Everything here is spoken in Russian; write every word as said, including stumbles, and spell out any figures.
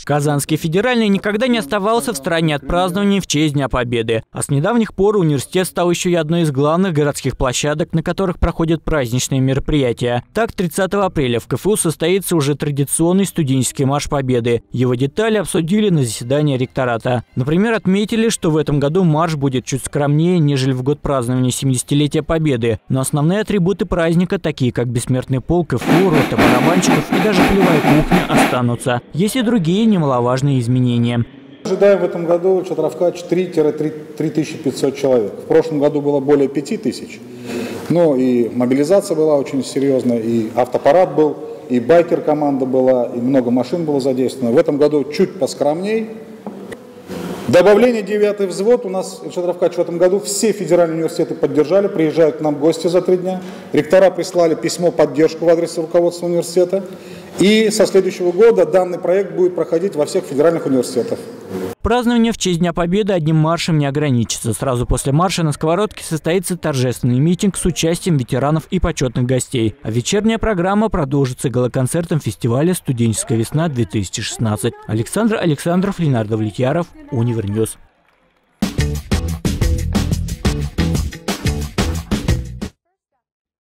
Казанский федеральный никогда не оставался в стороне от празднований в честь Дня Победы. А с недавних пор университет стал еще и одной из главных городских площадок, на которых проходят праздничные мероприятия. Так, тридцатого апреля в ка эф у состоится уже традиционный студенческий марш Победы. Его детали обсудили на заседании ректората. Например, отметили, что в этом году марш будет чуть скромнее, нежели в год празднования семидесятилетия Победы. Но основные атрибуты праздника, такие как бессмертный полк, ка эф у, рота барабанщиков и даже полевая кухня, останутся. Есть и другие немаловажные изменения. Ожидаем в этом году Чатравкач три — три тысячи пятьсот человек. В прошлом году было более пяти тысяч. Но и мобилизация была очень серьезная, и автопарад был, и байкер-команда была, и много машин было задействовано. В этом году чуть поскромней. Добавление девятый взвод. У нас Чатравкач в этом году все федеральные университеты поддержали, приезжают к нам гости за три дня. Ректора прислали письмо поддержку в адрес руководства университета. И со следующего года данный проект будет проходить во всех федеральных университетах. Празднование в честь Дня Победы одним маршем не ограничится. Сразу после марша на Сковородке состоится торжественный митинг с участием ветеранов и почетных гостей. А вечерняя программа продолжится галоконцертом фестиваля «Студенческая весна-две тысячи шестнадцать». Александр Александров, Ленардо Влетьяров, Универньюз.